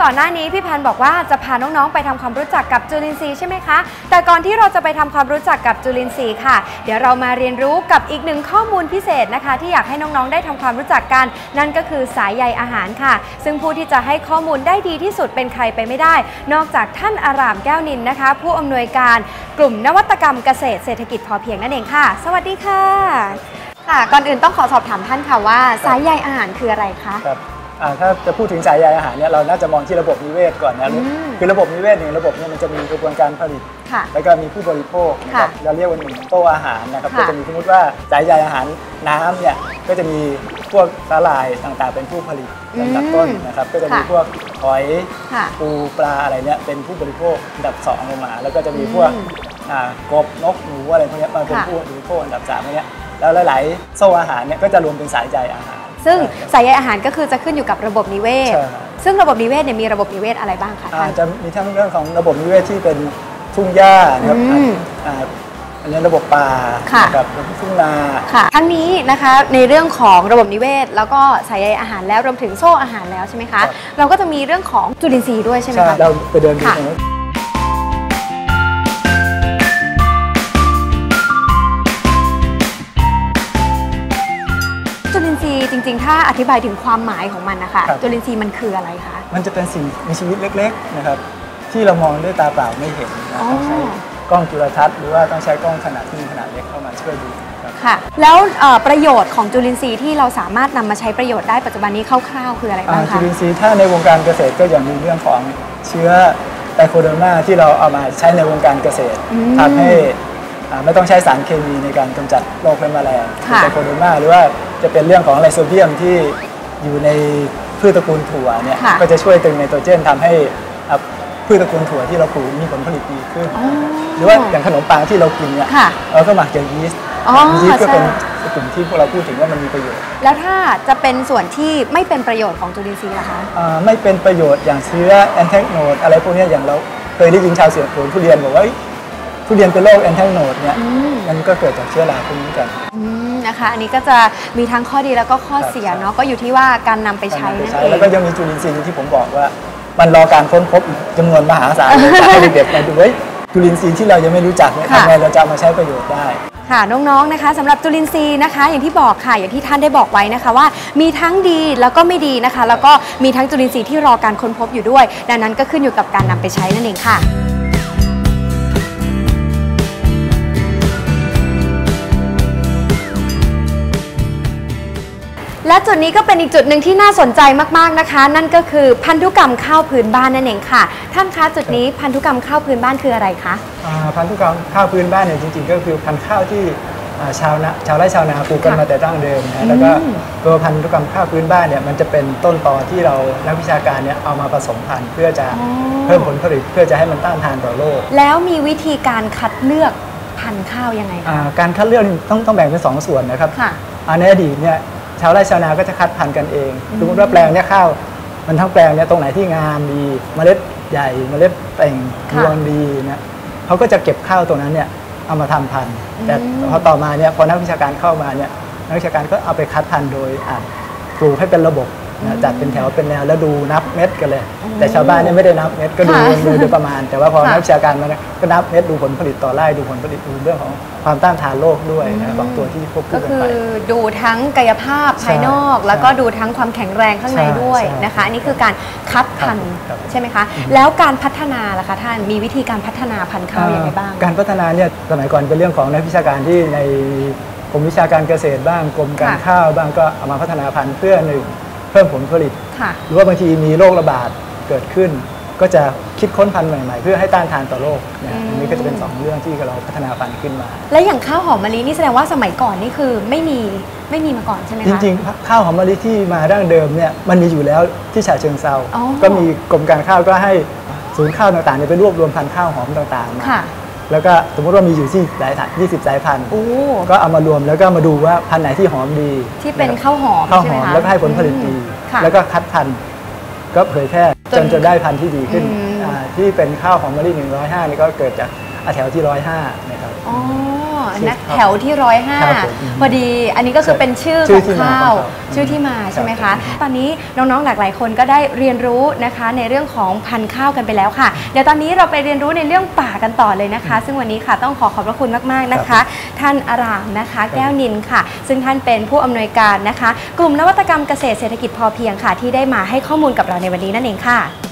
ก่อนหน้านี้พี่พันธ์บอกว่าจะพาน้องๆไปทำความรู้จักกับจุลินทรีย์ใช่ไหมคะแต่ก่อนที่เราจะไปทำความรู้จักกับจุลินทรีย์ค่ะเดี๋ยวเรามาเรียนรู้กับอีกหนึ่งข้อมูลพิเศษนะคะที่อยากให้น้องๆได้ทำความรู้จักกันนั่นก็คือสายใยอาหารค่ะซึ่งผู้ที่จะให้ข้อมูลได้ดีที่สุดเป็นใครไปไม่ได้นอกจากท่านอารามแก้วนินนะคะผู้อำนวยการกลุ่มนวัตกรรมเกษตรเศรษฐกิจพอเพียงนั่นเองค่ะสวัสดีค่ะค่ะก่อนอื่นต้องขอสอบถามท่านค่ะว่าสายใยอาหารคืออะไรคะครับถ้าจะพูดถึงสายใยอาหารเนี่ยเราน่าจะมองที่ระบบนิเวศก่อนนะคือระบบนิเวศหนึ่งระบบเนี่ยมันจะมีกระบวนการผลิตแล้วก็มีผู้บริโภคนะครับเราเรียกว่าหนึ่งโต๊ะอาหารนะครับก็จะมีสมมติว่าสายใยอาหารน้ำเนี่ยก็จะมีพวกสาหร่ายต่างๆเป็นผู้ผลิตลำดับต้นนะครับก็จะมีพวกหอยปูปลาอะไรเนี่ยเป็นผู้บริโภคอันดับ2ลงมาแล้วก็จะมีพวกกบนกหนูอะไรพวกนี้มาเป็นผู้บริโภคอันดับ3พวกนี้แล้วหลายๆโซ่อาหารเนี่ยก็จะรวมเป็นสายใยอาหารซึ่งสายใยอาหารก็คือจะขึ้นอยู่กับระบบนิเวศซึ่งระบบนิเวศเนี่ยมีระบบนิเวศอะไรบ้างคะจะมีทั้งเรื่องของระบบนิเวศที่เป็นทุ่งหญ้านะครับอันนี้ระบบป่ากับทุ่งนาทั้งนี้นะคะในเรื่องของระบบนิเวศแล้วก็สายใยอาหารแล้วรวมถึงโซ่อาหารแล้วใช่ไหมคะเราก็จะมีเรื่องของจุลินทรีย์ด้วยใช่ไหมคะเราไปเดินดูตรงนี้จุลินทรีย์จริงๆถ้าอธิบายถึงความหมายของมันนะคะจุลินทรีย์มันคืออะไรคะมันจะเป็นสิ่งมีชีวิตเล็กๆนะครับที่เรามองด้วยตาเปล่าไม่เห็นต้องใช้กล้องจุลทรรศน์หรือว่าต้องใช้กล้องขนาดที่มีขนาดเล็กเข้ามาช่วยดูค่ะแล้วประโยชน์ของจุลินทรีย์ที่เราสามารถนำมาใช้ประโยชน์ได้ปัจจุบันนี้คร่าวๆคืออะไรบ้างคะจุลินทรีย์ถ้าในวงการเกษตรก็อย่างมีเรื่องของเชื้อไตโคเดอร์มาที่เราเอามาใช้ในวงการเกษตรทำให้ไม่ต้องใช้สารเคมีในการกำจัดโรคและแมลงไตโคเดอร์มาหรือว่าจะเป็นเรื่องของไลโซเบียมที่อยู่ในพืชตระกูลถั่วเนี่ยก็จะช่วยตึงไนโตรเจนทำให้พืชตระกูลถั่วที่เราปลูกมีผลผลิตดีขึ้นหรือว่าอย่างขนมปังที่เรากินเนี่ยเราก็หมักจากยีสต์ยีสต์ก็เป็นกลุ่มที่พวกเราพูดถึงว่ามันมีประโยชน์แล้วถ้าจะเป็นส่วนที่ไม่เป็นประโยชน์ของจุลินทรีย์ล่ะคะไม่เป็นประโยชน์อย่างเชื้อแอนแทกโนดอะไรพวกนี้อย่างเราเคยได้ยินชาวสวนทุเรียนบอกว่าทุเรียนเป็นโรคแอนแทกโนดเนี่ยมันก็เกิดจากเชื้อราพวกนี้กันนะคะอันนี้ก็จะมีทั้งข้อดีแล้วก็ข้อเสียเนาะก็อยู่ที่ว่าการนำไปใช้นั่นเองแล้วก็ยังมีจุลินทรีย์ที่ผมบอกว่ามันรอการค้นพบจำนวนมหาศาลให้เด็กๆมาดูว่าจุลินทรีย์ที่เรายังไม่รู้จักเนี่ยทำไงเราจะมาใช้ประโยชน์ได้ค่ะน้องๆนะคะสำหรับจุลินทรีย์นะคะอย่างที่บอกค่ะอย่างที่ท่านได้บอกไว้นะคะว่ามีทั้งดีแล้วก็ไม่ดีนะคะแล้วก็มีทั้งจุลินทรีย์ที่รอการค้นพบอยู่ด้วยดังนั้นก็ขึ้นอยู่กับการนำไปใช้นั่นเองค่ะและจุดนี้ก็เป็นอีกจุดหนึ่งที่น่าสนใจมากๆนะคะนั่นก็คือพันธุกรรมข้าวพื้นบ้านนั่นเองค่ะท่านคะจุดนี้พันธุกรรมข้าวพื้นบ้านคืออะไรคะพันธุกรรมข้าวพื้นบ้านเนี่ยจริงๆก็คือพันธุ์ข้าวที่ชาวไร่ชาวนาปลูกกันมาแต่ดั้งเดิมนะแล้วก็ตัวพันธุกรรมข้าวพื้นบ้านเนี่ยมันจะเป็นต้นตอที่เรานักวิชาการเนี่ยเอามาผสมพันธุ์เพื่อจะเพิ่มผลผลิตเพื่อจะให้มันต้านทานต่อโรคแล้วมีวิธีการคัดเลือกพันธุ์ข้าวยังไงคะการคัดเลือกต้องแบ่งเป็น2 ส่วนนะครับในอดีตเนี่ยชาวไร่ชาวนาก็จะคัดพันธุ์กันเองสมมติว่าแปลงเนี่ยข้าวมันทั้งแปลงเนี่ยตรงไหนที่งามดีเมล็ดใหญ่เมล็ดเต่งรวงดีนะเขาก็จะเก็บข้าวตรงนั้นเนี่ยเอามาทำพันธุ์แต่พอต่อมาเนี่ยพอนักวิชาการเข้ามาเนี่ยนักวิชาการก็เอาไปคัดพันธุ์โดยปลูกให้เป็นระบบจัดเป็นแถวเป็นแนวแล้วดูนับเม็ดกันเลยแต่ชาวบ้านเนี่ยไม่ได้นับเม็ดก็ดูโดยประมาณแต่ว่าพอนักวิชาการมาก็นับเม็ดดูผลผลิตต่อไร่ดูผลผลิตดูเรื่องของความต้านทานโรคด้วยนะบางตัวที่ควบคู่กันไปก็คือดูทั้งกายภาพภายนอกแล้วก็ดูทั้งความแข็งแรงข้างในด้วยนะคะอันนี้คือการคัดพันธุ์ใช่ไหมคะแล้วการพัฒนาล่ะคะท่านมีวิธีการพัฒนาพันธุ์ข้าวอย่างไรบ้างการพัฒนาเนี่ยสมัยก่อนเป็นเรื่องของนักวิชาการที่ในกรมวิชาการเกษตรบ้างกรมการข้าวบ้างก็เอามาพัฒนาพันธุ์เพื่อหนึ่งเพิ่มผลผลิตหรือว่าบางทีมีโรคระบาดเกิดขึ้นก็จะคิดค้นพันธุ์ใหม่ๆเพื่อให้ต้านทานต่อโรคอันนี้ก็จะเป็น2 เรื่องที่เราพัฒนาพันธุ์ขึ้นมาและอย่างข้าวหอมมะลินี่แสดงว่าสมัยก่อนนี่คือไม่มีมาก่อนใช่ไหมคะจริงๆข้าวหอมมะลิที่มาดั้งเดิมเนี่ยมันมีอยู่แล้วที่ฉะเชิงเทราก็มีกรมการข้าวก็ให้ศูนย์ข้าวต่างๆไปรวบรวมพันธุ์ข้าวหอมต่างๆมาแล้วก็สมมติว่ามีอยู่ที่20 สายพันธุ์ก็เอามารวมแล้วก็มาดูว่าพันธุ์ไหนที่หอมดีที่เป็นข้าวหอมแล้วก็ให้ผลผลิตดีแล้วก็คัดพันธุ์ก็เผยแพร่จนได้พันธุ์ที่ดีขึ้นที่เป็นข้าวหอมมะลิ105นี่ก็เกิดจากแถวที่105นะครับแถวที่105พอดีอันนี้ก็คือเป็นชื่อของข้าวชื่อที่มาใช่ไหมคะตอนนี้น้องๆหลากหลายคนก็ได้เรียนรู้นะคะในเรื่องของพันธุ์ข้าวกันไปแล้วค่ะเดี๋ยวตอนนี้เราไปเรียนรู้ในเรื่องป่ากันต่อเลยนะคะซึ่งวันนี้ค่ะต้องขอบพระคุณมากๆนะคะท่านอารามนะคะแก้วนินค่ะซึ่งท่านเป็นผู้อำนวยการนะคะกลุ่มนวัตกรรมเกษตรเศรษฐกิจพอเพียงค่ะที่ได้มาให้ข้อมูลกับเราในวันนี้นั่นเองค่ะ